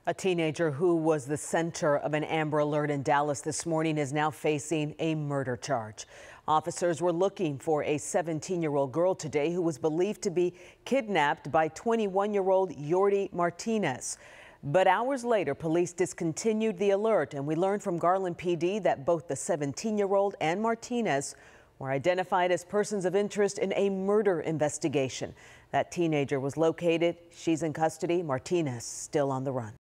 A teenager who was the center of an Amber Alert in Dallas this morning is now facing a murder charge. Officers were looking for a 17-year-old girl today who was believed to be kidnapped by 21-year-old Yordi Martinez. But hours later, police discontinued the alert, and we learned from Garland PD that both the 17-year-old and Martinez were identified as persons of interest in a murder investigation. That teenager was located. She's in custody. Martinez still on the run.